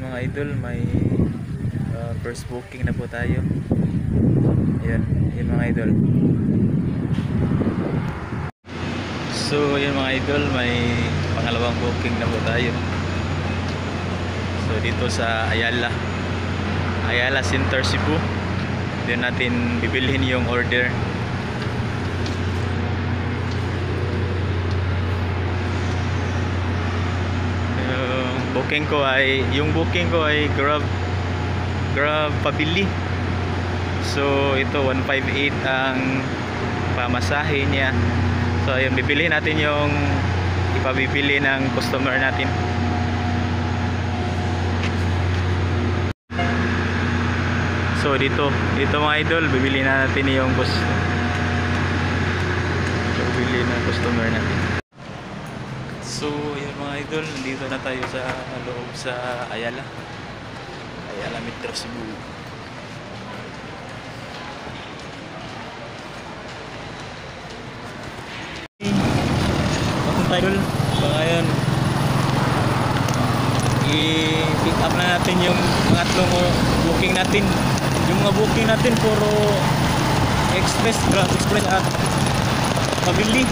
mga idol, may first booking na po tayo. Ayun, yun mga idol. So yun mga idol, may pangalawang booking na po tayo. So dito sa Ayala Center, Cebu. Doon natin bibilhin yung order. Yung booking ko ay Grab pabili. So ito 158 ang pamasahe niya. So ayun, bibilihin natin yung ipabibili ng customer natin. So dito mga idol, bibili na natin yung bibili ng customer natin. So yun mga idol, nandito na tayo sa loob sa Ayala Metro, Cebu. Idol, so ngayon i-pick up na natin yung mga tatlong booking natin. Yung mga booking natin puro Grab Express at pabili.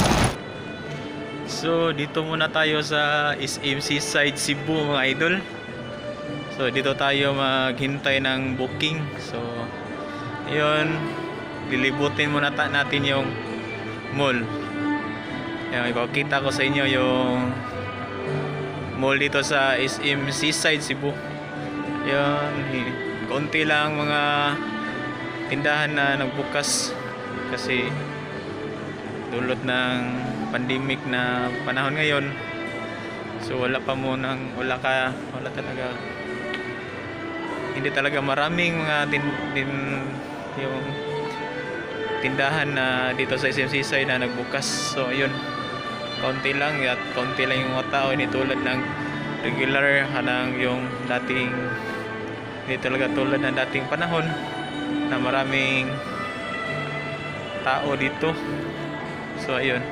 So dito muna tayo sa SM Seaside, Cebu mga idol. So dito tayo maghintay ng booking. So ayun, lilibutin muna natin yung mall. Ayan, ipakita ko sa inyo yung mall dito sa SM Seaside, Cebu. Ayan, konti lang mga tindahan na nagbukas kasi dulot ng pandemic na panahon ngayon. So wala talaga, hindi talaga maraming mga yung tindahan na dito sa SM Seaside na nagbukas. So ayun, konti lang yung mga tao, hindi tulad ng regular yung dating, hindi talaga tulad ng dating panahon na maraming tao dito. So ayun,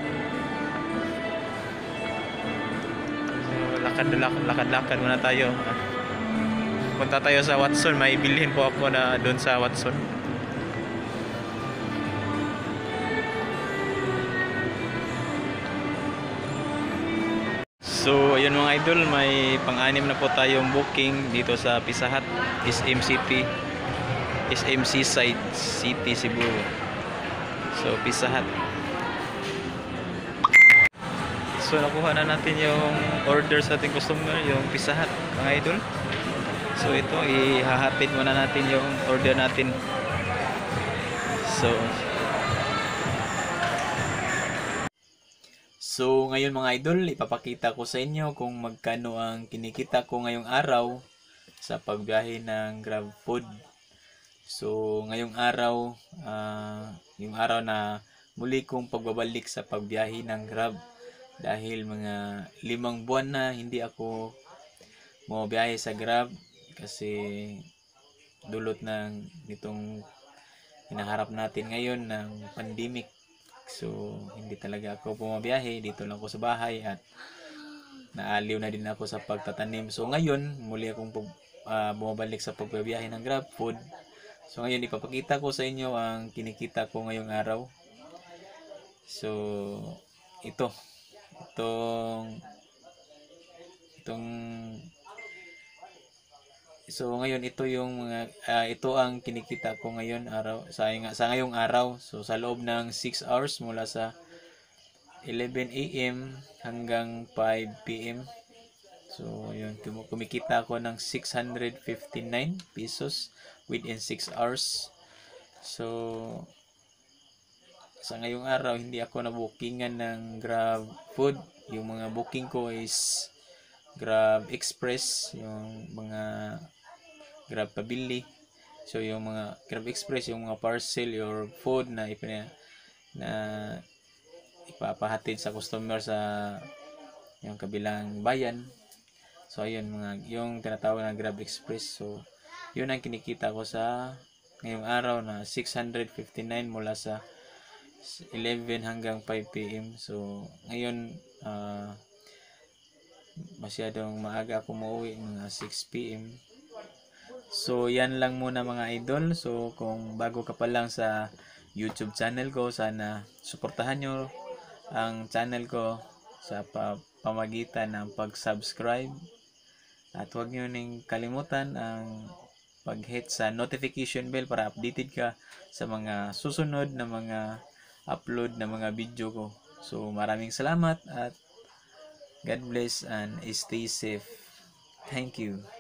so lakad muna tayo. Punta tayo sa Watson, may bilhin po ako na doon sa Watson. So ayun mga idol, may pang-anim na po tayong booking dito sa Pizza Hut, SM Seaside City, Cebu. So Pizza Hut. So nakuha na natin yung order sa ating customer, yung Pizza Hut mga idol. So ito, ihahatid muna natin yung order natin. So ngayon mga idol, ipapakita ko sa inyo kung magkano ang kinikita ko ngayong araw sa pagbiyahe ng Grab Food. So ngayong araw, yung araw na muli kong pagbabalik sa pagbiyahe ng Grab, dahil mga 5 buwan na hindi ako bumabiyahe sa Grab kasi dulot ng nitong hinaharap natin ngayon ng pandemic. So hindi talaga ako bumabiyahe, dito lang ako sa bahay at naaliw na din ako sa pagtatanim. So ngayon muli akong bumabalik sa pagbabiyahe ng Grab Food. So ngayon ipapakita ko sa inyo ang kinikita ko ngayong araw. So So ngayon ito yung mga ito ang kinikita ko ngayon sa ngayong araw. So sa loob ng 6 hours mula sa 11 AM hanggang 5 PM. So yun, kumikita ako ng 659 pesos within 6 hours. So sa ngayong araw hindi ako na-bookingan ng Grab Food. Yung mga booking ko is Grab Express, yung mga Grab pabili. So yung mga Grab Express, yung mga parcel or food na ipapahatid sa customer sa yung kabilang bayan. So ayun, yung tinatawag na Grab Express. So yun ang kinikita ko sa ngayong araw na 659 mula sa 11 hanggang 5 PM. So ngayon masyadong maaga ako mauwi, mga 6 PM. So, yan lang muna mga idol. So, kung bago ka pa lang sa YouTube channel ko, sana suportahan nyo ang channel ko sa pamagitan ng pag-subscribe. At huwag nyo ning kalimutan ang pag-hit sa notification bell para updated ka sa mga susunod na mga upload na mga video ko. So, maraming salamat at God bless and stay safe. Thank you.